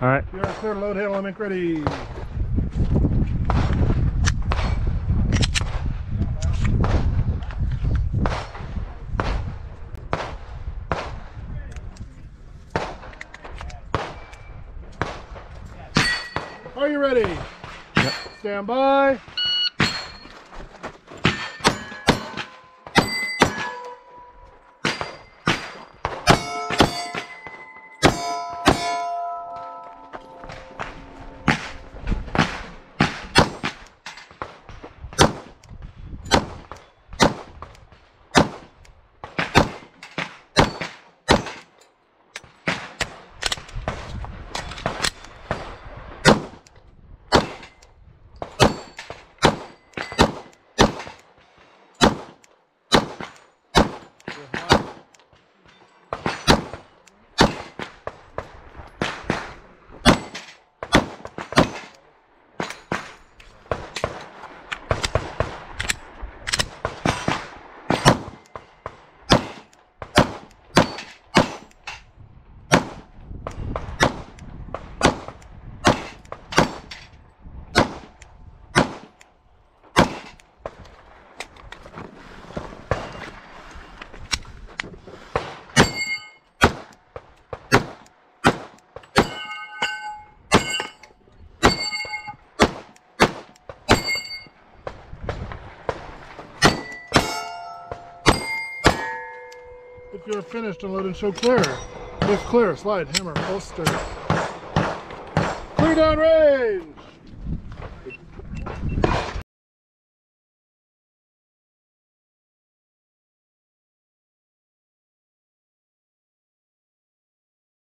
All right. You're clear, load, handle, and make ready. Are you ready? Yep. Stand by. If you're finished, unload and show clear. Lift clear, slide, hammer, holster. Clear down range.